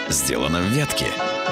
сделано в Вятке.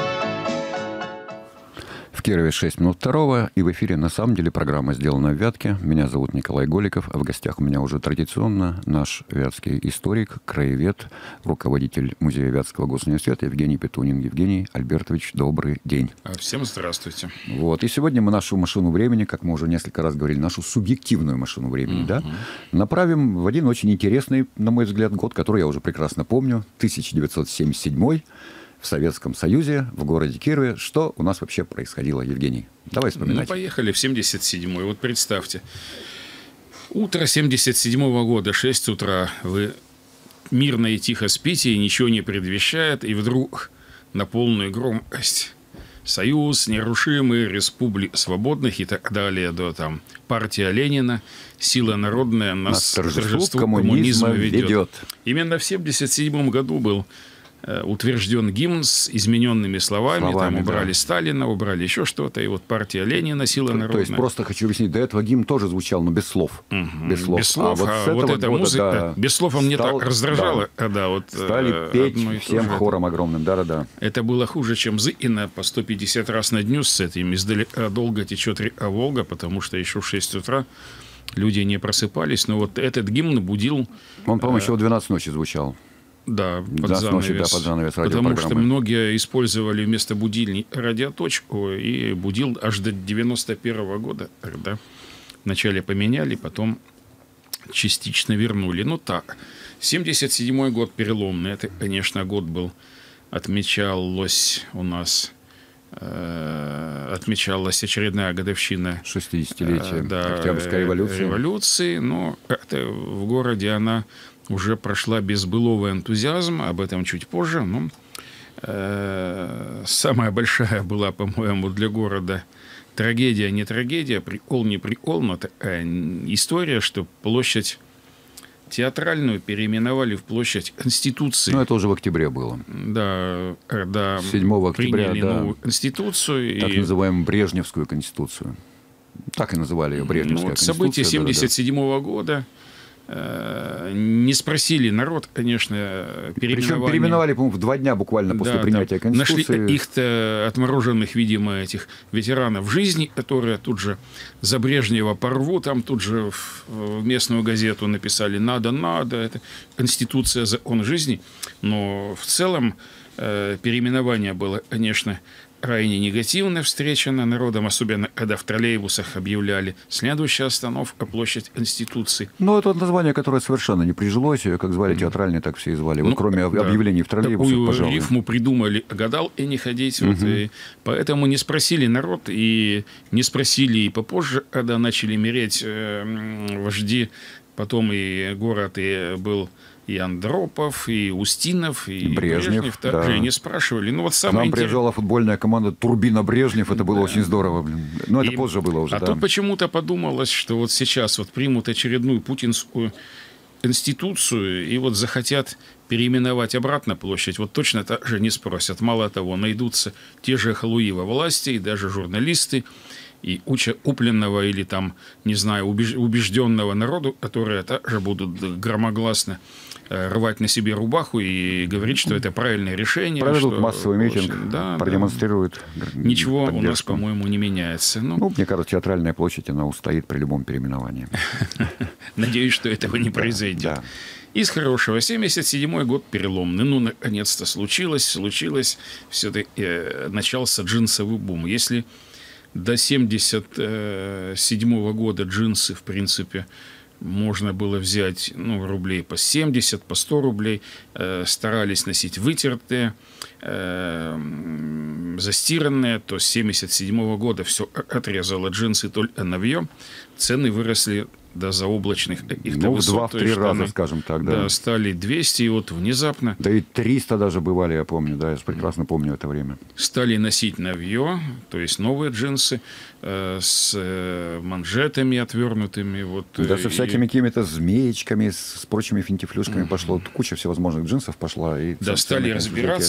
В Кирове 6 минут второго, и в эфире на самом деле программа «Сделана в Вятке». Меня зовут Николай Голиков, а в гостях у меня уже традиционно наш вятский историк, краевед, руководитель музея Вятского госуниверситета Евгений Петунин. Евгений Альбертович, добрый день. Всем здравствуйте. Вот. И сегодня мы нашу машину времени, как мы уже несколько раз говорили, нашу субъективную машину времени, да, направим в один очень интересный, на мой взгляд, год, который я уже прекрасно помню, 1977 в Советском Союзе, в городе Кирове. Что у нас вообще происходило, Евгений? Давай вспоминать. Ну, поехали в 77-й. Вот представьте. Утро 77-го года, 6 утра. Вы мирно и тихо спите, и ничего не предвещает. И вдруг на полную громкость Союз нерушимый, Республик свободных и так далее. До там партия Ленина, сила народная нас к торжеству коммунизма ведет. Именно в 77 году был утвержден гимн с измененными словами. Там убрали Сталина, убрали еще что-то. И вот партия Ленина, сила народная. То есть, просто хочу объяснить, до этого гимн тоже звучал, но без слов. Без слов. Без слов. А вот эта музыка, да, без слов он мне так раздражала. Да. Да, вот, стали петь всем хором огромным. Да-да-да. Это было хуже, чем Зыкина по 150 раз на дню с этим. Издалека долго течет река Волга, потому что еще в 6 утра люди не просыпались. Но вот этот гимн будил... Он, по-моему, еще в 12 ночи звучал. Да, под занавес. Потому что многие использовали вместо будильника радиоточку, и будил аж до 91 года. Тогда вначале поменяли, потом частично вернули. Ну так, 77-й год переломный. Это, конечно, год был, отмечалась очередная годовщина 60-летия Октябрьской революции. Но это в городе она уже прошла без былого энтузиазма, об этом чуть позже. Но самая большая была, по-моему, для города трагедия, не трагедия, прикол, не прикол, но такая история, что площадь Театральную переименовали в площадь Конституции. Ну, это уже в октябре было. Да, 7 октября, приняли новую Конституцию. Так называемую Брежневскую Конституцию. Так и называли ее Брежневская Конституция. События 1977 года. Не спросили народ, конечно, Причем переименовали, по-моему, в 2 дня буквально после принятия Конституции. Нашли их-то отмороженных, видимо, этих ветеранов жизни, которые тут же за Брежнева порву, там тут же в местную газету написали «надо». Это Конституция, закон жизни. Но в целом переименование было, конечно, крайне негативно встречено народом, особенно когда в троллейбусах объявляли «следующая остановка – площадь Конституции». Ну, это название, которое совершенно не прижилось. Ее как звали театральные, так все и звали. Вот кроме объявлений в троллейбусах, такую пожалуй. рифму придумали «гадал и не ходить». Вот, и поэтому не спросили народ, и не спросили и попозже, когда начали мереть вожди. Потом и город и был и Андропов, и Устинов, и Брежнев также не спрашивали. Ну, вот к нам приезжала футбольная команда «Турбина Брежнев». Это было очень здорово. Но это позже было уже. Тут почему-то подумалось, что вот сейчас вот примут очередную путинскую Конституцию и вот захотят переименовать обратно площадь. Вот точно так же не спросят. Мало того, найдутся те же халуи во власти, и даже журналисты, и купленного или там, не знаю, убежденного народу, которые также будут громогласно рвать на себе рубаху и говорить, что это правильное решение. Проведут массовый митинг, продемонстрируют. Ничего у нас, по-моему, не меняется. Ну, мне кажется, Театральная площадь, она устоит при любом переименовании. Надеюсь, что этого не произойдет. Из хорошего. 77-й год переломный. Ну, наконец-то случилось. Все-таки начался джинсовый бум. Если до 1977 года джинсы, в принципе, можно было взять рублей по 70, по 100 рублей. Старались носить вытертые, застиранные. То с 1977 года все отрезало джинсы только навье. Цены выросли до заоблачных каких-то высот. В 2-3 раза, скажем так. Да, стали 200, и вот внезапно... Да и 300 даже бывали, я помню, я прекрасно помню это время. Стали носить навье, то есть новые джинсы с манжетами отвернутыми. Вот, да, со всякими какими-то змеечками, с прочими финтифлюшками пошло. Куча всевозможных джинсов пошла. И стали разбираться, даже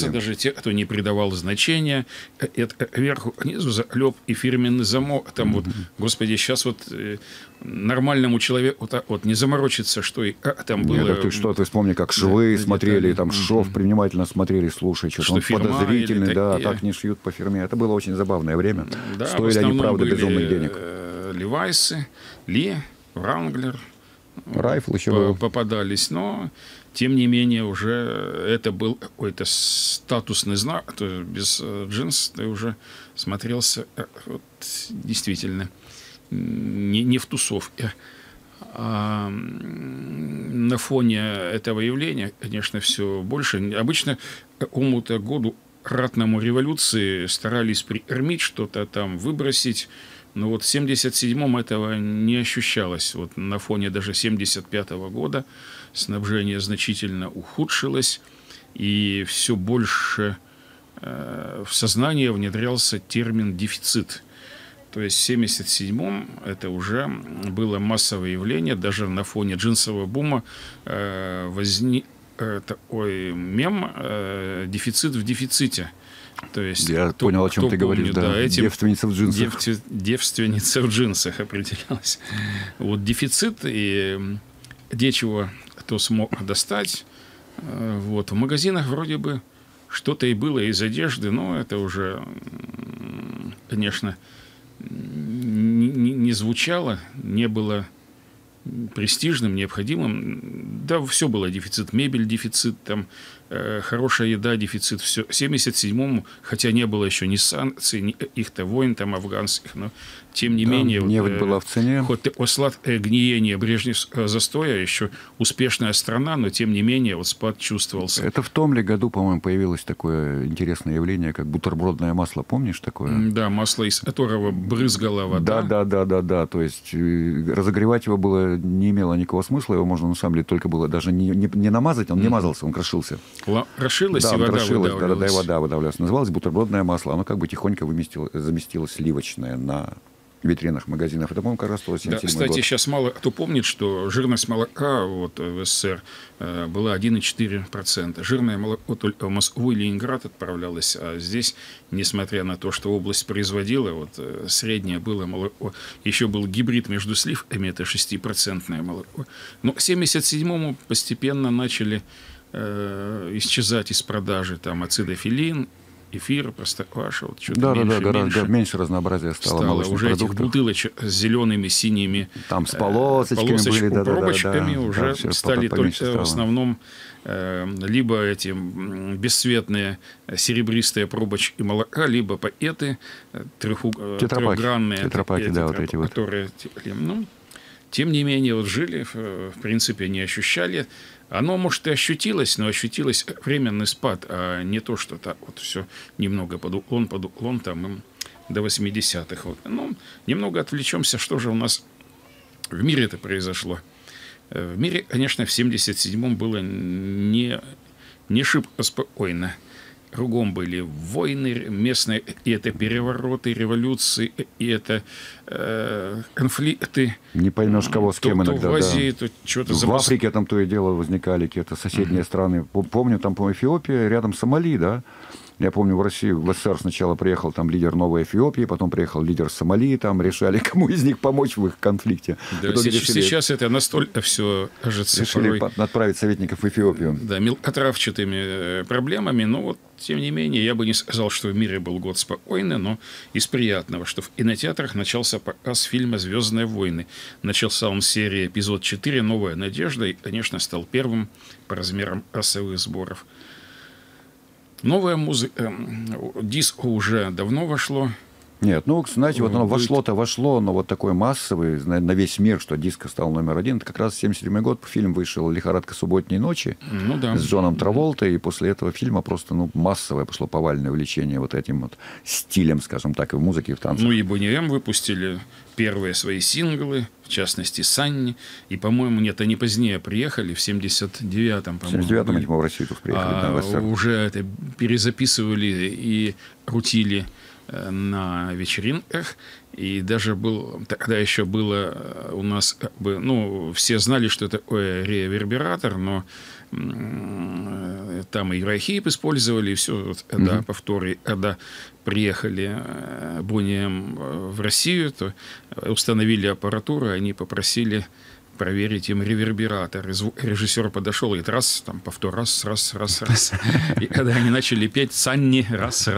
те, кто не придавал значения, это вверху, внизу залеп и фирменный замок. Там вот, господи, сейчас вот нормальному человеку вот не заморочиться, что и там было. Нет, ты что, ты вспомни, как швы смотрели, там шов внимательно смотрели, слушай, что он подозрительный, да, так не шьют по фирме. Это было очень забавное время. Да, стоили они, правда, безумных денег. Левайсы, Ли, Wrangler, Райфл еще был. Попадались, но тем не менее уже это был какой-то статусный знак, то без джинс ты уже смотрелся вот, действительно не в тусовке. А на фоне этого явления, конечно, все больше. Обычно к какому-то году ратному революции старались прикормить, что-то там выбросить. Но вот в 1977-м этого не ощущалось. Вот на фоне даже 1975 года снабжение значительно ухудшилось, и все больше в сознание внедрялся термин «дефицит». То есть в 1977-м это уже было массовое явление. Даже на фоне джинсового бума возник такой мем «дефицит в дефиците». То есть, я понял, о чем ты говоришь, да. Этим девственница в джинсах. Девственница в джинсах определялась. Вот дефицит, и нечего кто смог достать. Вот. В магазинах вроде бы что-то и было из одежды, но это уже, конечно, не звучало, не было престижным, необходимым. Да, все было дефицит. Мебель дефицит, там, хорошая еда дефицит. Все. В 1977-му, хотя не было еще ни санкций, ни их-то войн там афганских, но тем не менее... Нефть была в цене. Хоть сладкое гниение Брежнев застоя, еще успешная страна, но тем не менее вот спад чувствовался. Это в том ли году, по-моему, появилось такое интересное явление, как бутербродное масло. Помнишь такое? Да, масло, из которого брызгала вода. Да. То есть разогревать его было, не имело никакого смысла. Его можно, на самом деле, только было даже не намазать, он не мазался, он крошился. Крошилось, да, и вода крошилось, выдавливалась. Да, и вода выдавлялась. Называлось бутербродное масло. Оно как бы тихонько заместилось сливочное на витринах магазинов. Это, по-моему, как раз 1977 да, кстати, год. сейчас мало кто помнит, что жирность молока вот, в СССР была 1,4%. Жирное молоко только в Москву и Ленинград отправлялось, а здесь, несмотря на то, что область производила, вот, среднее было молоко. Еще был гибрид между сливками, это 6% молоко. Но к 1977-му постепенно начали исчезать из продажи там ацидофилин, эфир, простокваша, вот что-то гораздо меньше разнообразия стало молочных уже продуктов. этих бутылочек с зелеными, синими там с полосочками были, пробочками уже стали только стало. в основном либо эти бесцветные серебристые пробочки молока, либо пакеты трехгранные, тетрапаки, да, вот эти вот. Которые, ну, тем не менее, вот жили, в принципе, не ощущали. Оно, может, и ощутилось, но ощутилось временный спад, а не то, что так вот все немного под уклон там до 80-х. Вот. Ну, немного отвлечемся, что же у нас в мире это произошло. В мире, конечно, в 1977-м было не шибко спокойно. Кругом были войны местные, и это перевороты, революции, и это конфликты. Не поймешь, кого с кем иногда. В Азии, то что-то в Африке там то и дело возникали какие-то соседние страны. Помню, там, по Эфиопия, рядом Сомали, да? Я помню, в Россию, в СССР сначала приехал там лидер Новой Эфиопии, потом приехал лидер Сомали, там решали, кому из них помочь в их конфликте. Да, сейчас это настолько все, кажется, решили отправить советников в Эфиопию. Да, мелкотравчатыми проблемами, но вот, тем не менее, я бы не сказал, что в мире был год спокойный, но из приятного, что в кинотеатрах начался показ фильма «Звездные войны». Начался он с серии «Эпизод 4. Новая надежда» и, конечно, стал первым по размерам кассовых сборов. Новая музыка, диско уже давно вошло. Нет, ну, знаете, вот оно вошло, но вот такой массовый на весь мир, что диско стал номер один. Это как раз 1977 год, фильм вышел «Лихорадка субботней ночи» с Джоном Траволтой, и после этого фильма просто массовое пошло повальное увлечение вот этим вот стилем, скажем так, и в музыке, и в танцах. Ну и Boney M выпустили первые свои синглы, в частности, «Санни», и, по-моему, нет, они позднее приехали, в 79-м, по-моему. В 79-м они в Россию тут приехали. В СССР. Уже это перезаписывали и крутили на вечеринках, и даже тогда еще было у нас, как бы, ну, все знали, что это такое ревербератор, но там и Райхип использовали, и все, вот, да, повторы, когда приехали Бонием в Россию, то установили аппаратуру, они попросили проверить им ревербератор. Режиссер подошел и раз, там, повтор, раз. И когда они начали петь «Санни», раз.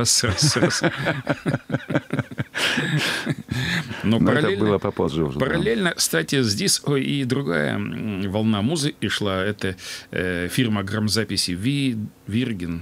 Но это было попозже уже. Параллельно, кстати, здесь и другая волна музыки шла. Это фирма грамзаписи Virgin,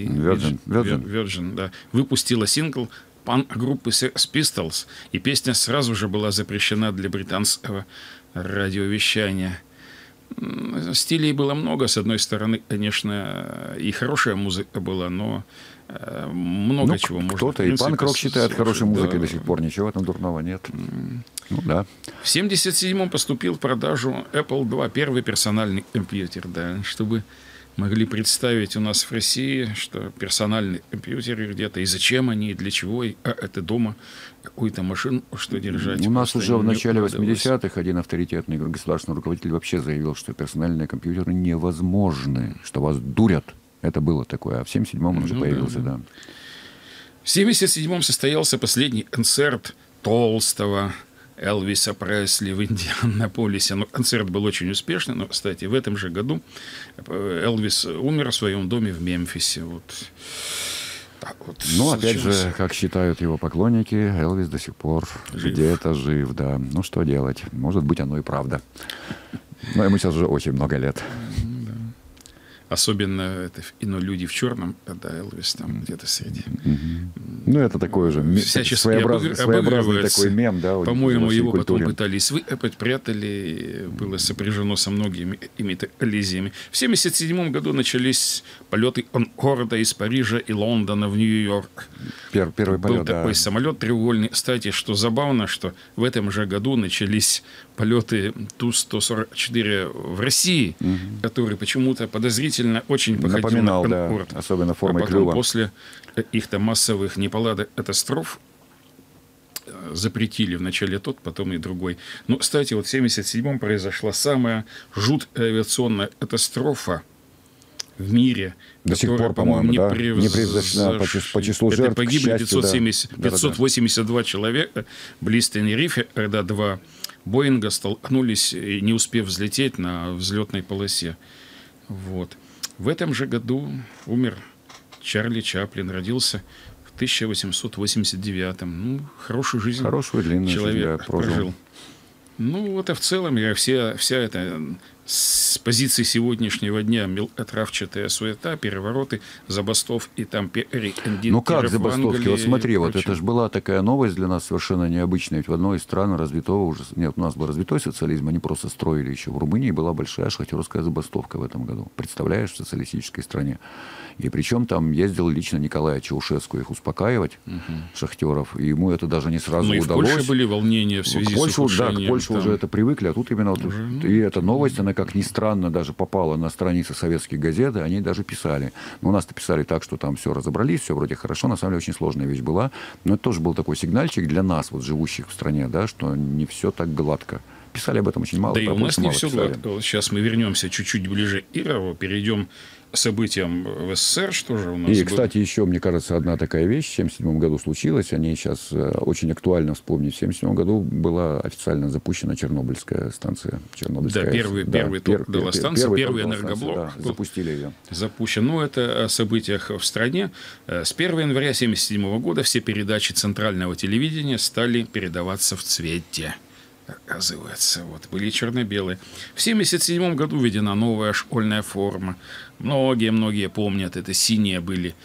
да, выпустила сингл группы Sex Pistols, и песня сразу же была запрещена для британского радиовещания. Стилей было много. С одной стороны, конечно, и хорошая музыка была, но много чего можно. Кто-то и панк-рок считает хорошей музыкой до сих пор. Ничего в этом дурного нет. Ну да. В 1977-м поступил в продажу Apple II, первый персональный компьютер, да, чтобы могли представить у нас в России, что персональные компьютеры где-то, и зачем они, и для чего, и это дома какую-то машину, что держать. У нас уже в начале 80-х один авторитетный государственный руководитель вообще заявил, что персональные компьютеры невозможны, что вас дурят. Это было такое. А в 1977-м он уже появился, да. В 1977-м состоялся последний концерт Толстого, Элвиса Пресли в Индианаполисе. Но концерт был очень успешный. Но, кстати, в этом же году Элвис умер в своем доме в Мемфисе. Вот. Так вот. Ну, опять же, как считают его поклонники, Элвис до сих пор где-то жив, да. Ну, что делать? Может быть, оно и правда. Но ему сейчас уже очень много лет. Особенно это люди в черном, когда Элвис там где-то среди. Ну, это такой же своеобразный такой мем, да. По-моему, его потом пытались выкопать, прятали, было сопряжено со многими коллизиями. В 1977 году начались полеты Конкорда из Парижа и Лондона в Нью-Йорк. Первый полет, был такой самолет треугольный. Кстати, что забавно, что в этом же году начались полеты Ту-144 в России, который почему-то подозрительно очень походил на Конкорд. Да, особенно формой а потом клюва. После их-то массовых неполадок, катастроф запретили вначале тот, потом и другой. Но, кстати, вот в 1977-м произошла самая жуткая авиационная катастрофа в мире, до сих пор, по-моему, не превзошла по числу жертв. Это погибли счастью, 582 человека близ Тенерифе, когда два Боинга столкнулись, не успев взлететь на взлетной полосе. Вот. В этом же году умер Чарли Чаплин, родился в 1889-м. Ну, хорошую жизнь. Хорошую, длинную человек жизнь прожил. Ну, вот и в целом вся эта с позиции сегодняшнего дня мелкотравчатая суета, перевороты, забастовки и там перекандидатуры. Ну как забастовки? Вот смотри, вот это же была такая новость для нас совершенно необычная. Ведь в одной из стран развитого уже... Нет, у нас был развитой социализм, они просто строили еще. В Румынии была большая шахтерская забастовка в этом году. Представляешь, в социалистической стране. И причем там ездил лично Николай Чаушеску их успокаивать, шахтеров. И ему это даже не сразу удалось. И в Польше были волнения в связи с ухудшением. Да, к Польше уже это привыкли, а тут именно... И эта новость, она, как ни странно, даже попала на страницы советских газет, и они даже писали. Но у нас-то писали так, что там все разобрались, все вроде хорошо. На самом деле, очень сложная вещь была. Но это тоже был такой сигнальчик для нас, вот живущих в стране, да, что не все так гладко. Писали об этом очень мало. Да и у нас не все гладко. Сейчас мы вернемся чуть-уть ближе к Кирову, перейдем к событиям в СССР, что же у нас И, было? кстати, еще, мне кажется, одна такая вещь в 1977 году случилась, о ней сейчас очень актуально вспомнить. В 1977 году была официально запущена Чернобыльская станция. Да, первый топ была станция, первый энергоблок. Да, запустили ее. Запущен. Ну, это о событиях в стране. С 1 января 1977 года все передачи центрального телевидения стали передаваться в цвете. Оказывается, вот, были черно-белые. В 1977 году введена новая школьная форма. Многие помнят, это синие были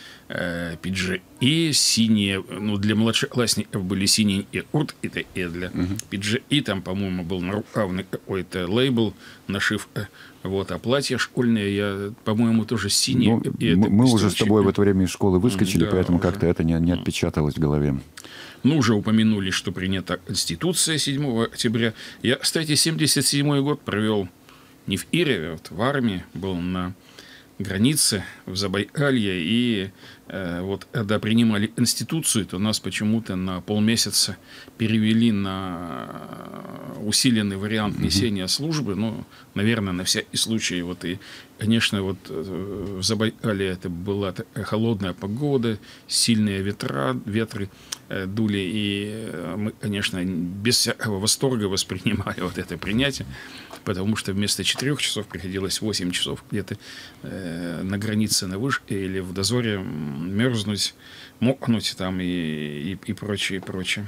пиджаки, синие, ну, для младшеклассников были синие и куртки, и для пиджаки, там, по-моему, был нарукавный какой-то лейбл, нашивка. Вот, а платья школьные, по-моему, тоже синие. Ну, мы уже с тобой в это время из школы выскочили, да, поэтому уже как-то это не отпечаталось в голове. Ну, уже упомянули, что принята Конституция 7 октября. Я, кстати, 1977 год провел не в Ирове, вот в армии, был на границе в Забайкалье. И вот когда принимали Конституцию, то нас почему-то на полмесяца перевели на усиленный вариант несения службы, ну, наверное, на всякий случай. Вот и, конечно, вот в Забайкалье это была холодная погода, сильные ветры дули, и мы, конечно, без всякого восторга воспринимали вот это принятие, потому что вместо 4 часов приходилось 8 часов где-то на границе, на вышке или в дозоре мерзнуть, мокнуть там и прочее, и прочее.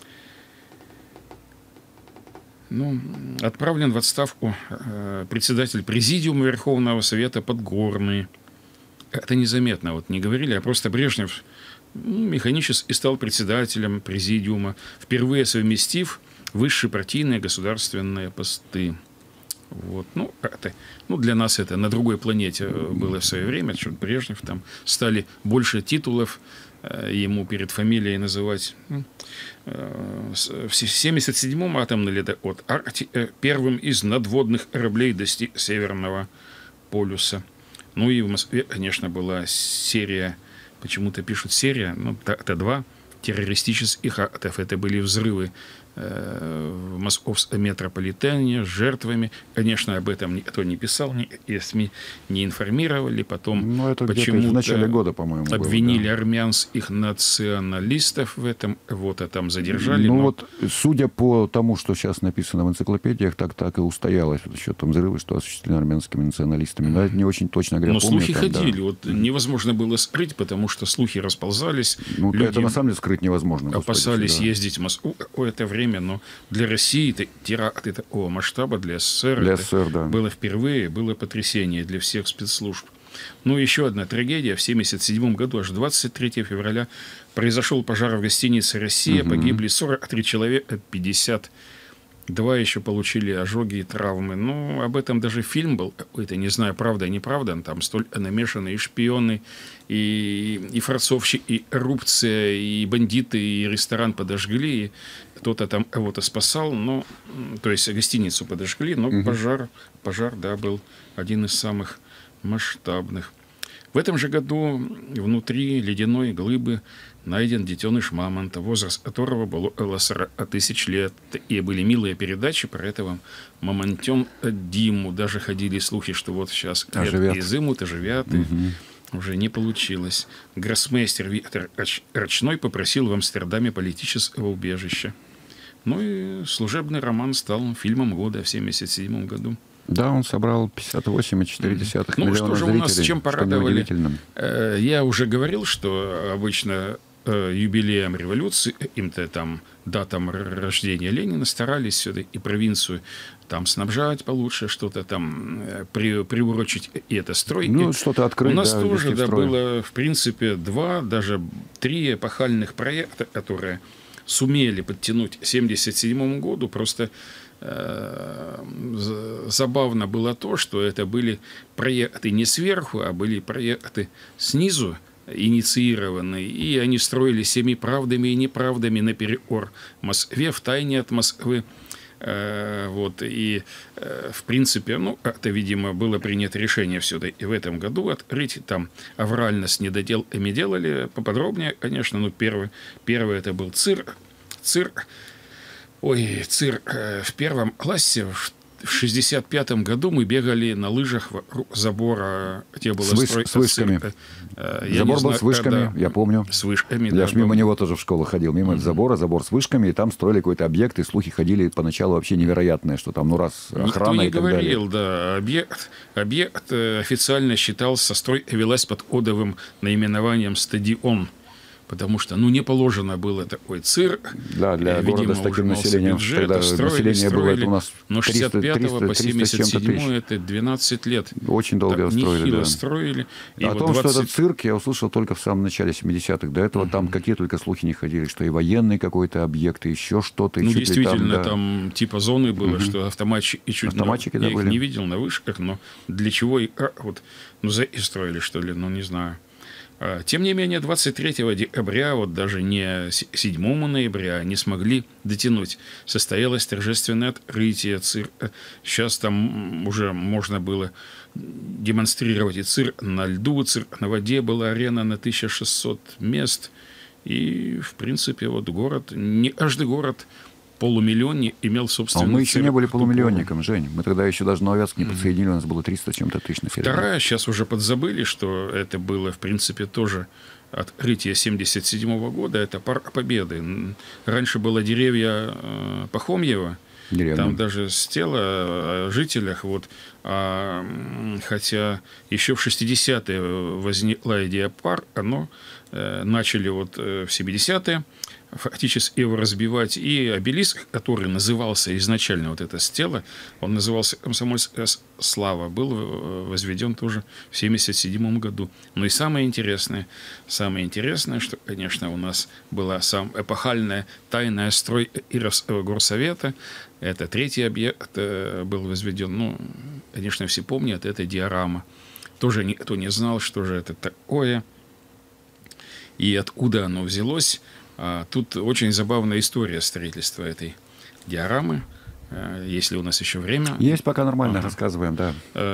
Ну, отправлен в отставку председатель Президиума Верховного Совета Подгорный. Это незаметно, вот не говорили, а просто Брежнев механически стал председателем Президиума, впервые совместив высшие партийные государственные посты. Вот. Ну, для нас это на другой планете было в свое время, что Брежнев, там стали больше титулов ему перед фамилией называть. В 1977-м атомный ледокод первым из надводных кораблей достиг Северного полюса. Ну и в Москве, конечно, была серия, почему-то пишут серия, ну, Т-2 террористических актов. Это были взрывы в московском метрополитене с жертвами. Конечно, об этом никто не писал, и СМИ не информировали. Потом это почему-то в начале года, по-моему, обвинили было, да, армянских националистов в этом. Вот, а там задержали. Ну, вот, судя по тому, что сейчас написано в энциклопедиях, так и устоялось насчет там взрывы, что осуществлены армянскими националистами. Но это не очень точно говоря. Но помню, слухи ходили. Да. Вот невозможно было скрыть, потому что слухи расползались. Ну, люди это на самом деле скрыть невозможно. Опасались ездить в Москву какое-то время, но для России теракты такого масштаба, для СССР, да, было впервые, было потрясение для всех спецслужб. Ну, еще одна трагедия. В 1977 году, аж 23 февраля, произошел пожар в гостинице «Россия». Погибли 43 человека, 52 еще получили ожоги и травмы. Ну, об этом даже фильм был какой-то, не знаю, правда и неправда. Там столь намешаны и шпионы, и форцовщики, и коррупция, и бандиты, и ресторан подожгли, и кто-то там кого-то спасал, но, то есть гостиницу подожгли, но пожар, да, был один из самых масштабных. В этом же году внутри ледяной глыбы найден детеныш мамонта, возраст которого был около 40 тысяч лет. И были милые передачи про этого мамонтен Диму. Даже ходили слухи, что вот сейчас изымут, оживят. Уже не получилось. Гроссмейстер Виктор Рачной попросил в Амстердаме политического убежища. Ну и служебный роман стал фильмом года в 1977 году. Да, он собрал 58,4 миллиона что же зрителей, у нас с чем порадовали? Я уже говорил, что обычно юбилеем революции, каким-то там датам рождения Ленина старались сюда и провинцию там снабжать получше, что-то там приурочить, и это стройки. Ну, что-то открыть. У нас тоже было, в принципе, 2, даже 3 эпохальных проекта, которые сумели подтянуть к 1977 году. Просто забавно было то, что это были проекты не сверху, а были проекты снизу инициированные, и они строились всеми правдами и неправдами наперекор Москве, втайне от Москвы. Вот, и, в принципе, ну, это, видимо, было принято решение все-таки в этом году открыть. Там аврально с недоделками делали поподробнее, конечно. Ну, первый это был цирк. В первом классе в 65-м году мы бегали на лыжах вокруг забора, где было с вышками. Забор был с вышками, я помню. С вышками, я ж мимо него тоже в школу ходил, мимо забор с вышками, и там строили какой-то объект, и слухи ходили поначалу вообще невероятные, что там, охрана и так далее. Никто не говорил, да. Объект официально считался, стройка велась под кодовым наименованием «Стадион». Потому что, не положено было такой цирк. Да, для города с таким населением. Бюджет, тогда население было это у нас но 65 по 77 это 12 лет. Очень долго так, строили. Нехило строили. И о том, что этот цирк, я услышал только в самом начале 70-х. До этого там какие только слухи не ходили, что и военный какой-то объект, и еще что-то. Ну, действительно, там типа зоны было, что автоматчики чуть автоматчики, я их были. Не видел на вышках, но для чего и строили, что ли, не знаю. Тем не менее, 23 декабря, вот даже не 7 ноября, не смогли дотянуть. Состоялось торжественное открытие цирка. Сейчас там уже можно было демонстрировать и цирк на льду, цирк на воде. Была арена на 1600 мест. И, в принципе, вот город, не каждый город полумиллионник имел собственную мы еще не были церковь. полумиллионником, Жень. Мы тогда еще даже Новоярск не подсоединили, у нас было 300 чем-то тысяч населения. Вторая, сейчас уже подзабыли, что это было, в принципе, тоже открытие 1977 года, это Парк Победы. Раньше было деревья Пахомьева, там даже стела о жителях. Вот. Хотя еще в 60-е возникла идея парка, но начали вот в 70-е фактически его разбивать. И обелиск, который назывался изначально, вот эта стела, он назывался «Комсомольская слава», был возведен тоже в 1977 году. Но и самое интересное, что, конечно, у нас была самая эпохальная тайная строй Ировского горсовета. Это третий объект был возведен. Ну, конечно, все помнят, это диорама. Тоже никто не знал, что же это такое и откуда оно взялось. Тут очень забавная история строительства этой диорамы. Если у нас еще время. Есть, пока нормально рассказываем, да.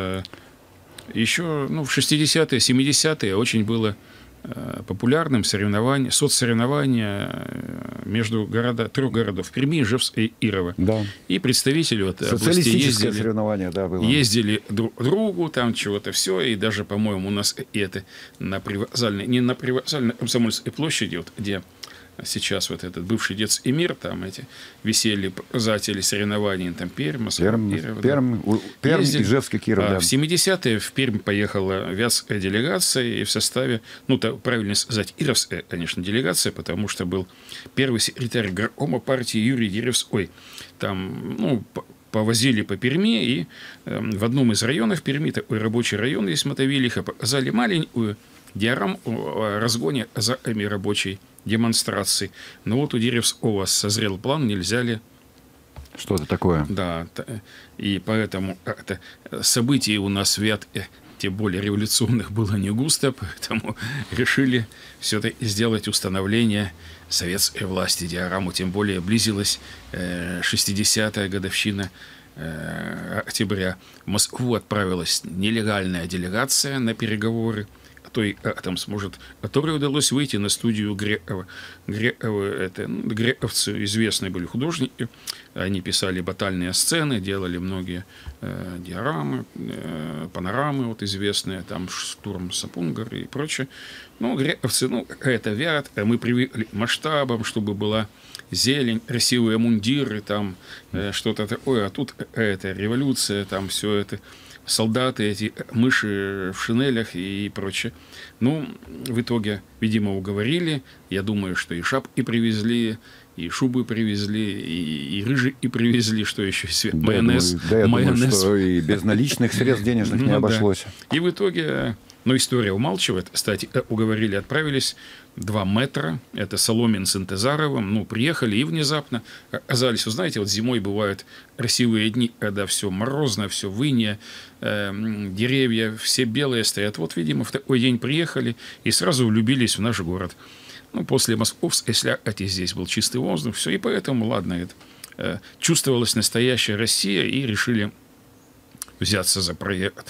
Еще в 60-е, 70-е очень было популярным соцсоревнование между трех городов: Перми, Ижевск и Ирово. Да. И представители области соревнование, да, было. Ездили друг к другу, там чего-то все, и даже, по-моему, у нас это не на привокзальной Комсомольской площади, вот, где сейчас вот этот бывший детский мир, там эти висели показатели соревнований, там Пермь, Москва, Пермь, Ижевск и Киров. Да. В 70-е в Пермь поехала вятская делегация, и в составе, правильно сказать, Ировская, конечно, делегация, потому что был первый секретарь горкома партии Юрий Деревской. Там, повозили по Перми, и в одном из районов Перми, такой рабочий район есть, Мотовилиха, показали маленькую диораму о разгоне за рабочей демонстрации. Но вот у Деревского созрел план, нельзя ли... Что-то такое. Да, и поэтому как-то событий у нас в Вятке, тем более революционных, было не густо, поэтому решили все-таки сделать установление советской власти диораму, тем более близилась 60-я годовщина октября. В Москву отправилась нелегальная делегация на переговоры, которой удалось выйти на студию Грекова. Грековцы известные были художники, они писали батальные сцены, делали многие диорамы, панорамы известные, там «Штурм Сапунгар» и прочее. Грековцы, какая-то Вятка, мы привыкли к масштабам, чтобы была зелень, красивые мундиры, там что-то такое, а тут какая-то революция, там все это, солдаты, эти мыши в шинелях и прочее. В итоге, видимо, уговорили. Я думаю, что и шапки привезли, и шубы привезли, и рыжи и привезли, что еще? Майонез. Я думаю, что и без наличных средств денежных не обошлось. Да. И в итоге, история умалчивает. Кстати, уговорили, отправились 2 метра. Это Соломин с Интезаровым. Приехали и внезапно оказались. Вы знаете, вот зимой бывают красивые дни, когда все морозно, все в инее, деревья все белые стоят. Вот, видимо, в такой день приехали и сразу влюбились в наш город. После московской слякоти здесь был чистый воздух, все. И поэтому, ладно, чувствовалась настоящая Россия, и решили взяться за проект.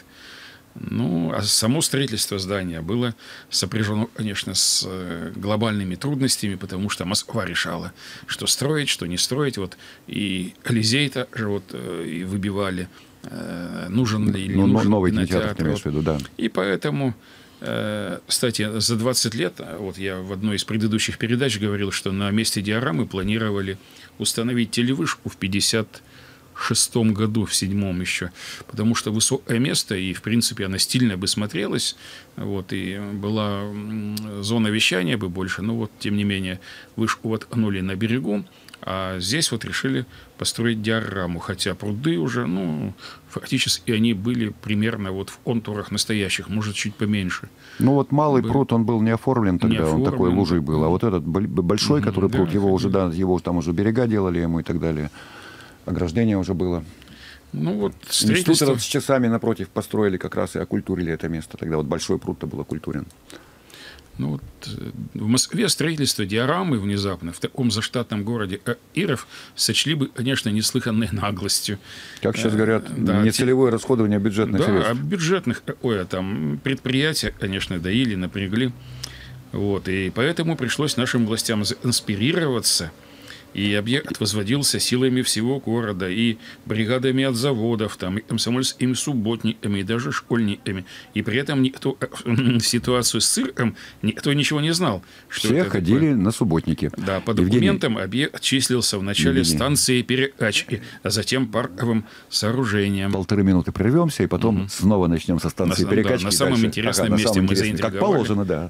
А само строительство здания было сопряжено, конечно, с глобальными трудностями, потому что Москва решала, что строить, что не строить. И Колизей также и выбивали, нужен ли или не нужен новый кинотеатр, ты имеешь в виду, да. И поэтому, кстати, за 20 лет, я в одной из предыдущих передач говорил, что на месте диорамы планировали установить телевышку в 56-м году, в 7-м еще, потому что высокое место, и, в принципе, она стильно бы смотрелась, и была зона вещания бы больше, но тем не менее, вышку воткнули на берегу, а здесь решили построить диораму, хотя пруды уже, фактически они были примерно в контурах настоящих, может, чуть поменьше. Малый пруд, он был не оформлен тогда, он такой лужей был, а вот этот большой, который пруд, его там уже берега делали ему и так далее. Ограждение уже было. Строительство... Институт с часами напротив построили как раз и окультурили это место. Тогда большой пруд-то был окультурен. В Москве строительство диорамы внезапно в таком заштатном городе Иров сочли бы, конечно, неслыханной наглостью. Как сейчас говорят, нецелевое расходование бюджетных средств. Да, бюджетных предприятия, конечно, доили, напрягли. И поэтому пришлось нашим властям инспирироваться И объект возводился силами всего города, и бригадами от заводов, там, и комсомольскими субботниками, и даже школьниками. И при этом никто, ситуацию с цирком никто ничего не знал. Что все это ходили такое. на субботники. Да, по Евгений. документам объект числился в начале станции перекачки, а затем парковым сооружением. 1,5 минуты прервемся, и потом снова начнем со станции перекачки. Да, на самом дальше. интересном на месте самом мы интересном, как заинтриговали. положено, да.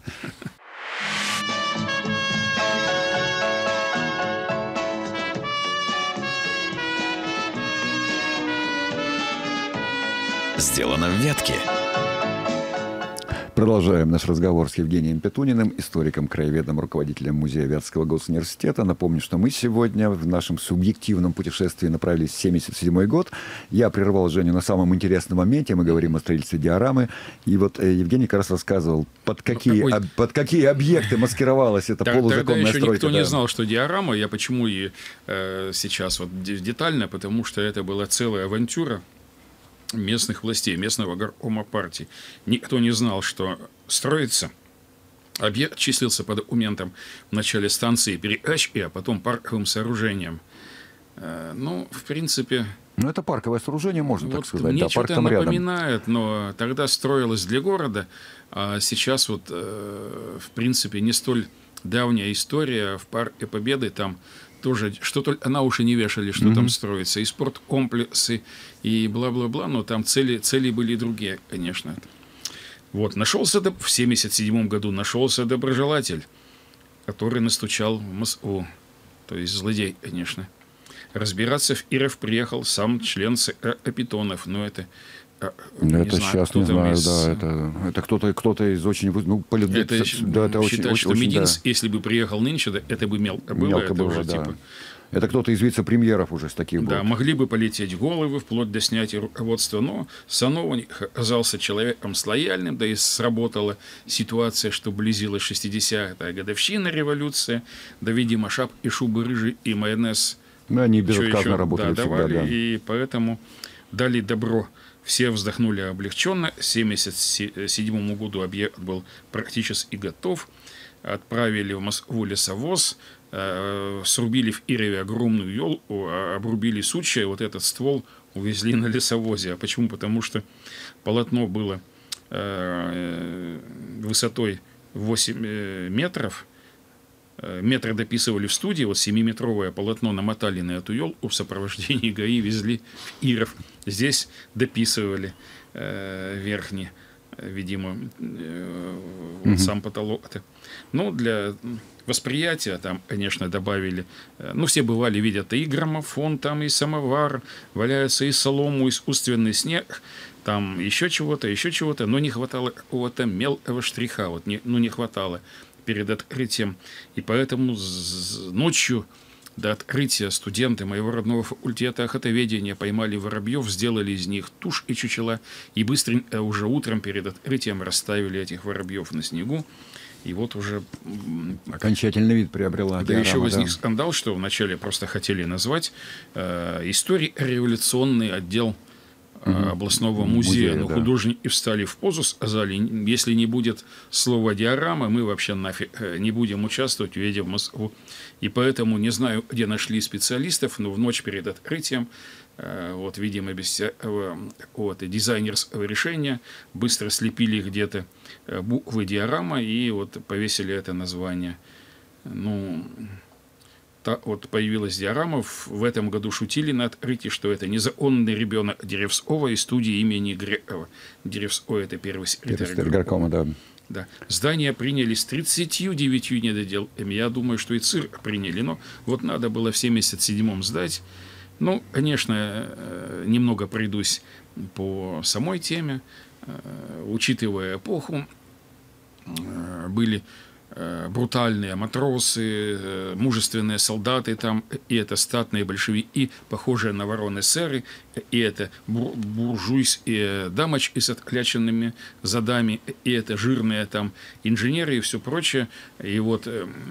Сделано в Вятке. Продолжаем наш разговор с Евгением Петуниным, историком, краеведом, руководителем Музея Вятского госуниверситета. Напомню, что мы сегодня в нашем субъективном путешествии направились в 1977 год. Я прервал Женю на самом интересном моменте. Мы говорим о строительстве диорамы. И вот Евгений как раз рассказывал, под какие объекты маскировалась эта полузаконная еще стройка. Никто не знал, что диорама. Я почему и сейчас вот детально, потому что это была целая авантюра местных властей, местного горкома партии. Никто не знал, что строится. Объект числился по документам в начале станции перекачки, а потом парковым сооружением. Ну, в принципе... Ну, это парковое сооружение, можно так сказать. Мне да, парк что-то там рядом. напоминает, но тогда строилось для города, а сейчас вот, в принципе, не столь давняя история в Парке Победы, там тоже, что только на уши не вешали, что там строится, и спорткомплексы, и бла-бла-бла, но там цели были другие, конечно. Вот, в 1977 году нашелся доброжелатель, который настучал в Москву, то есть злодей, конечно. Разбираться в Иров приехал сам член ЦК Капитонов, но это... Это сейчас не знаю, да, это кто-то из очень, ну, это очень, что очень, Мединс, да. если бы приехал нынче, да, это бы мелко было. Мелко это было, уже, да. типа, это кто-то из вице-премьеров уже с таких был. да, могли бы полететь головы, вплоть до снятия руководства, но Сановник оказался человеком с лояльным, да и сработала ситуация, что близилась 60-я годовщина революции, да, видимо, шап и шубы рыжий и майонез. Ну, они безотказно работали да, всегда, давали, да. И поэтому дали добро. Все вздохнули облегченно. К 1977 году объект был практически готов. Отправили в Москву лесовоз, срубили в Ирове огромную елку, обрубили сучья, вот этот ствол увезли на лесовозе. А почему? Потому что полотно было высотой 8 метров. Метры дописывали в студии, вот 7-метровое полотно намотали на эту елку, в сопровождении ГАИ везли в Иров. Здесь дописывали верхний, видимо, сам потолок. Ну, для восприятия там, конечно, добавили, ну, все бывали, видят и граммофон, там и самовар, валяется и солому, искусственный снег, там еще чего-то, но не хватало какого-то мелкого штриха, вот, не хватало перед открытием. И поэтому ночью до открытия студенты моего родного факультета охотоведения поймали воробьев, сделали из них тушь и чучела, и быстренько уже утром перед открытием расставили этих воробьев на снегу. И вот уже... Окончательный вид приобрела Да, еще возник скандал, что вначале просто хотели назвать историко-революционный отдел областного музея. Но да. художники встали в позу, сказали, если не будет слова диорама, мы вообще нафиг не будем участвовать, уедем в Москву. И поэтому, не знаю, где нашли специалистов, но в ночь перед открытием, вот, видимо, без всякого какого-то дизайнерского решения, быстро слепили где-то буквы диорама и вот повесили это название. Ну... Вот появилась диорама. В этом году шутили на открытии, что это незаконный ребенок Деревского из студии имени Грекова. Деревской – это первый секретарь горкома. Да. Да. Здание приняли с 39 недоделками. Я думаю, что и цирк приняли. Но вот надо было в 1977-м сдать. Ну, конечно, немного пройдусь по самой теме. Учитывая эпоху, были брутальные матросы, мужественные солдаты там, и это статные большевики, похожие на ворон эсеры, и это буржуйские дамочки с откляченными задами, и это жирные там инженеры и все прочее. И вот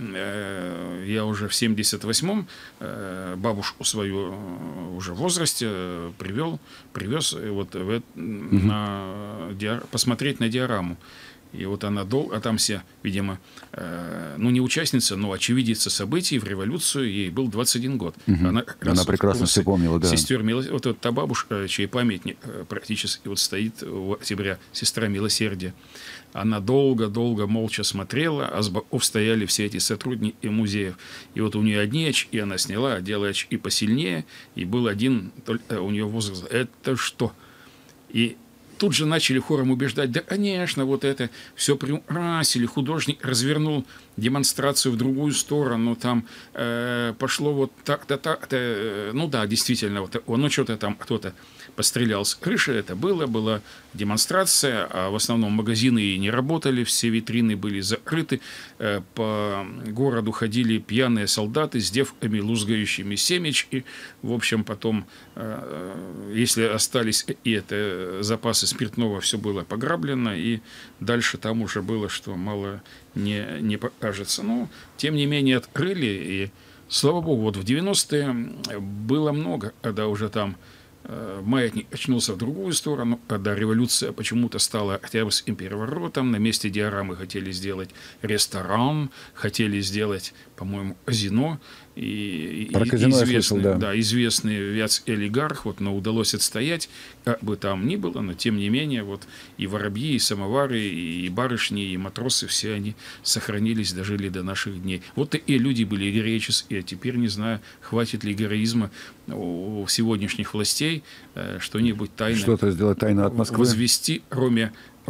я уже в 78-м бабушку свою уже в возрасте привез вот посмотреть на диораму. И вот она а там все, видимо, ну, не участница, но очевидица событий в революцию, ей был 21 год. Она прекрасно все помнила, да. Сестер вот та бабушка, чей памятник практически вот стоит в октябре, сестра милосердия. Она долго-долго молча смотрела, а с боков стояли все эти сотрудники музеев. И вот у нее одни очки она сняла, делая очки посильнее, и был один, у нее возраст. Это что? И тут же начали хором убеждать, да, конечно, вот это все приукрасили, художник развернул демонстрацию в другую сторону, там пошло вот так-то, ну да, действительно, вот, ну что-то там кто-то пострелял с крыши, это была демонстрация, а в основном магазины не работали, все витрины были закрыты, по городу ходили пьяные солдаты с девками, лузгающими семечки, в общем, потом, если остались и это запасы спиртного, все было пограблено, и дальше там уже было, что мало не покажется. Но, тем не менее, открыли, и, слава богу, вот в 90-е было много, когда уже там маятник очнулся в другую сторону, когда революция почему-то стала Октябрьским переворотом, на месте диорамы хотели сделать ресторан, хотели сделать, по-моему, казино. И известный вятский олигарх, вот, но удалось отстоять, как бы там ни было, но тем не менее, вот, и воробьи, и самовары, и барышни, и матросы, все они сохранились, дожили до наших дней. Вот и люди были героические, а теперь не знаю, хватит ли героизма у сегодняшних властей что-нибудь тайно, что-то сделать тайно от Москвы, возвести кроме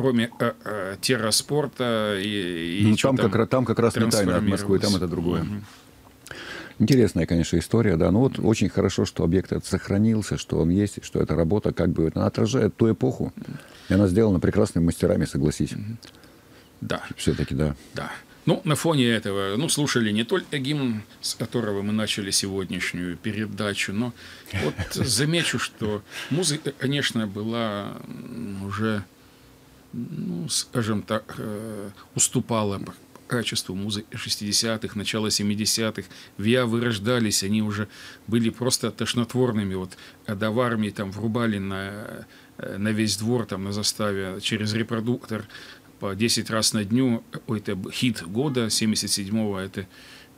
терраспорта и там как раз не тайна от Москвы, там это другое. Интересная, конечно, история, да. Но вот очень хорошо, что объект этот сохранился, что он есть, что эта работа как бы она отражает ту эпоху. И она сделана прекрасными мастерами, согласись. Да. Все-таки, да. Да. Ну, на фоне этого, ну, слушали не только гимн, с которого мы начали сегодняшнюю передачу, но вот замечу, что музыка, конечно, была уже, ну, скажем так, уступала качеству музыки 60-х, начала 70-х. ВИА вырождались, они уже были просто тошнотворными. Вот, когда в армии там врубали на весь двор, там, на заставе, через репродуктор по 10 раз на дню, это хит года 77-го, это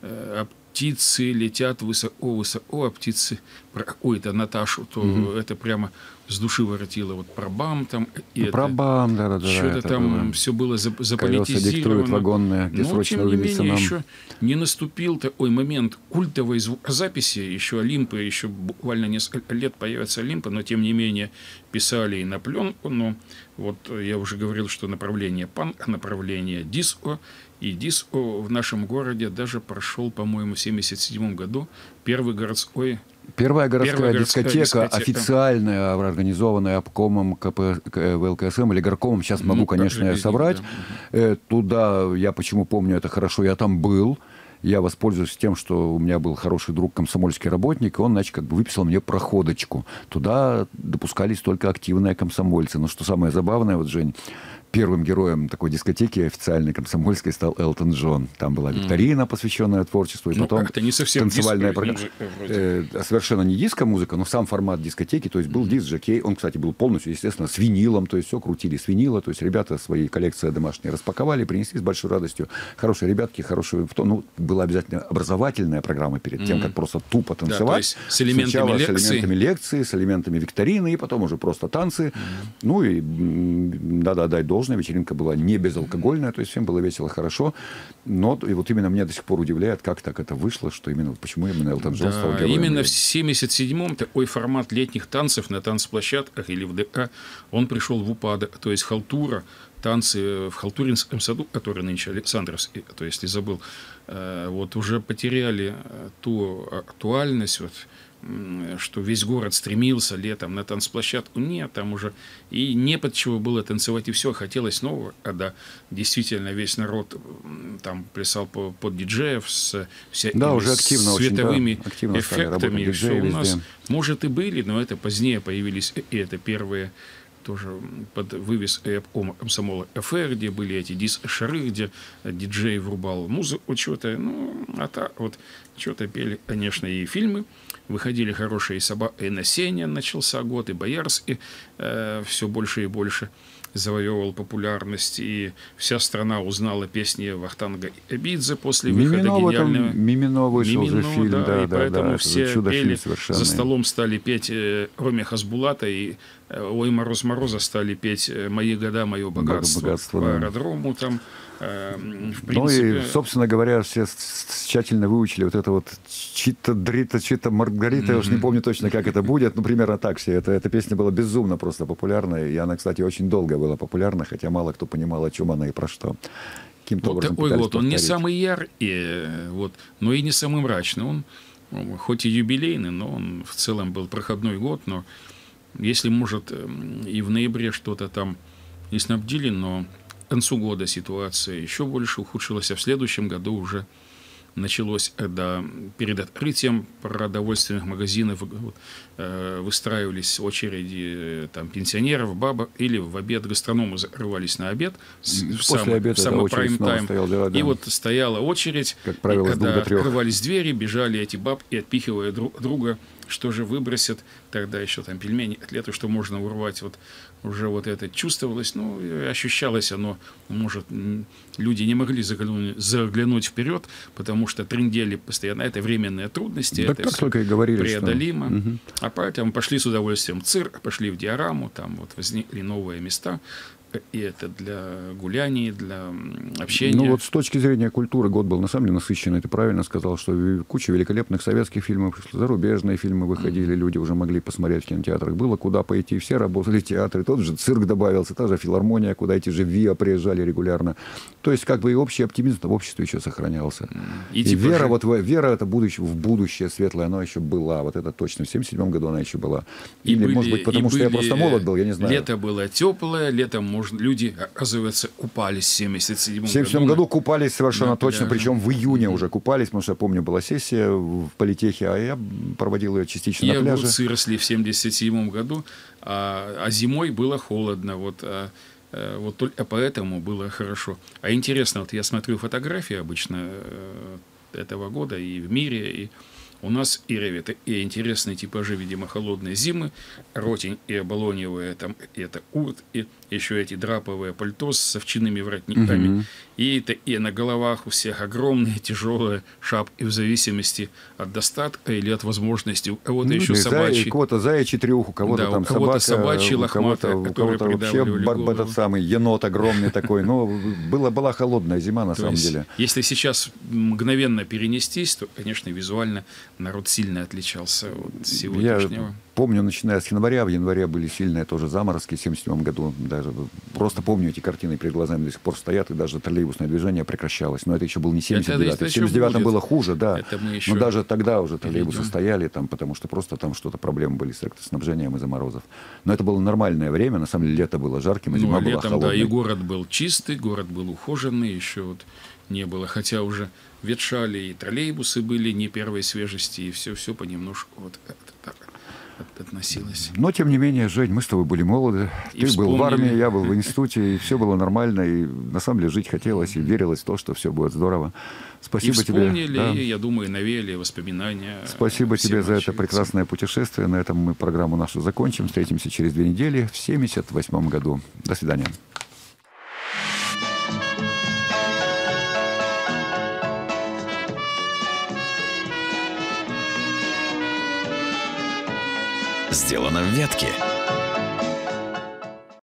«Птицы летят высоко-высоко, а птицы...» Ой, это Наташу, то это прямо с души воротило. Вот про БАМ там... Про БАМ, да. Что-то там было. Все было заполитизировано. Колеса диктуют вагонные, где но, срочно увидеться нам. еще не наступил такой момент культовой звукозаписи. Еще Олимпы, еще буквально несколько лет появятся Олимпы, но, тем не менее, писали и на пленку. Но вот я уже говорил, что направление панк, направление диско. И диско в нашем городе даже прошел, по-моему, в 1977 году Первая городская дискотека, официальная, организованная обкомом ВЛКСМ или горкомом. Сейчас могу, конечно, соврать. Да. Туда, я почему помню это хорошо, я там был. Я воспользуюсь тем, что у меня был хороший друг, комсомольский работник, и он, значит, как бы выписал мне проходочку. Туда допускались только активные комсомольцы. Но что самое забавное, вот, Жень, первым героем такой дискотеки официальной комсомольской стал Элтон Джон. Там была викторина, посвященная творчеству, и потом это не совсем танцевальная программа. Совершенно не диско-музыка, но сам формат дискотеки, то есть был диск-жокей. Он, кстати, был полностью, естественно, с винилом, то есть все крутили с винила, то есть ребята свои коллекции домашние распаковали, принесли с большой радостью. Хорошие ребятки, хорошие... Ну, была обязательно образовательная программа перед тем, как просто тупо танцевать. Да, то есть с элементами лекции, с элементами викторины, и потом уже просто танцы. Ну и дай должное, вечеринка была не безалкогольная, то есть всем было весело, хорошо. Но и вот именно меня до сих пор удивляет, как так это вышло, что именно, почему именно Элтон Джон стал героем. Именно в 1977-м такой формат летних танцев на танцплощадках или в ДК, он пришел в упадок, то есть халтура, танцы в Халтуринском саду, который нынче Александровский, то есть, если забыл, вот уже потеряли ту актуальность, вот, что весь город стремился летом на танцплощадку. Нет, там уже и не под чего было танцевать, и все. Хотелось нового, когда действительно весь народ там плясал под диджеев с всякими уже активно, световыми очень, эффектами. И все у нас, может, и были, но это позднее появились, и это первые тоже под вывес комсомола ФР, где были эти диск-шары, где диджей врубал музыку, что-то, ну, а так вот, что-то пели, конечно, и фильмы. Выходили хорошие «Собака и на сене», начался год, и «Боярский» все больше и больше завоевывал популярность, и вся страна узнала песни Вахтанга Эбидзе после Мимино, выхода гениального... Мимино вышел же Мимино, фильм, да, и да, поэтому да, все пели, совершенно. за столом стали петь Роме Хасбулата, и «Ой, мороз, мороза» стали петь «Мои года, мое богатство» по аэродрому там. В принципе... Ну и, собственно говоря, все тщательно выучили вот это вот «Чита Дрита, Чита Маргарита», я уж не помню точно, как это будет, но примерно так все. Эта песня была безумно просто популярная, и она, кстати, очень долго была популярна, хотя мало кто понимал, о чем она и про что. Каким-то образом такой пытались вот, он не повторить. самый яркий, вот, но и не самый мрачный. Он хоть и юбилейный, но он в целом был проходной год, но если, может, и в ноябре что-то там не снабдили, но к концу года ситуация еще больше ухудшилась, а в следующем году уже началось, перед открытием продовольственных магазинов выстраивались очереди там, пенсионеров, бабок, или в обед гастрономы закрывались на обед, в самый прайм-тайм. И вот стояла очередь, как правило, и когда открывались двери, бежали эти бабки, отпихивая друг друга, что же выбросят, тогда еще там пельмени, котлеты, что можно урвать, вот уже вот это чувствовалось, ну, ощущалось оно, может, люди не могли заглянуть вперед, потому что трындели постоянно, это временные трудности, да, это как все только и говорили, преодолимо, что... Угу. А поэтому пошли с удовольствием в цирк, пошли в диораму, там вот возникли новые места, и это для гуляний, для общения. Ну вот с точки зрения культуры год был на самом деле насыщенный. Ты правильно сказал, что куча великолепных советских фильмов, зарубежные фильмы выходили, люди уже могли посмотреть в кинотеатрах. Было куда пойти, все работали в театре, тот же цирк добавился, та же филармония, куда эти же ВИА приезжали регулярно. То есть как бы и общий оптимизм в обществе еще сохранялся. И вера, вера это в будущее светлое, она еще была. Вот это точно. В 1977 году она еще была. Или, может быть, потому что я просто молод был, я не знаю. Лето было теплое, летом люди, оказывается, купались в 1977 году. В 1977 году купались совершенно точно, да. Причем в июне уже купались, потому что я помню, была сессия в политехе, а я проводил ее частично на пляже. Огурцы росли в 1977 году, а зимой было холодно, вот только поэтому было хорошо. А интересно, вот я смотрю фотографии обычно этого года и в мире, и у нас и ревет, и интересные типажи, видимо, холодные зимы, ротень и оболоневые, там, это урт, и еще эти драповые пальто с овчинными воротниками. И на головах у всех огромные тяжелые шапки в зависимости от достатка или от возможности. У кого-то еще собачий. У кого-то заячий трюх, у кого-то там у кого-то собака, собачий лохматый, у кого-то вообще этот самый енот огромный такой. Но была холодная зима на самом деле. Если сейчас мгновенно перенестись, то, конечно, визуально народ сильно отличался от сегодняшнего. Я помню, начиная с января, в январе были сильные тоже заморозки в 1977 году. Даже просто помню эти картины перед глазами до сих пор стоят, и даже троллейбусное движение прекращалось. Но это еще был не 79-й. В 79-м было хуже, да. Но даже тогда уже троллейбусы стояли, там, потому что просто там что-то проблемы были с электроснабжением из-за морозов. Но это было нормальное время. На самом деле лето было жарким, а зима была холодной. Да, и город был чистый, город был ухоженный, еще вот не было. Хотя уже ветшали, и троллейбусы были не первой свежести, и все понемножку вот так относилось. Но, тем не менее, Жень, мы с тобой были молоды. Ты был в армии, я был в институте, и все было нормально. И на самом деле жить хотелось, и верилось в то, что все будет здорово. Спасибо тебе. Вспомнили, да. Я думаю, навеяли воспоминания. Спасибо тебе за это прекрасное путешествие. На этом мы программу нашу закончим. Встретимся через 2 недели в 1978 году. До свидания. Сделано в Вятке.